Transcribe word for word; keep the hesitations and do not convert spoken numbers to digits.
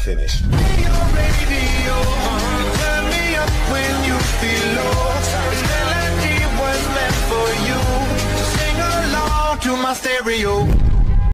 finish. Radio, radio, turn me up when you feel low. This melody was meant for you, so sing along to my stereo.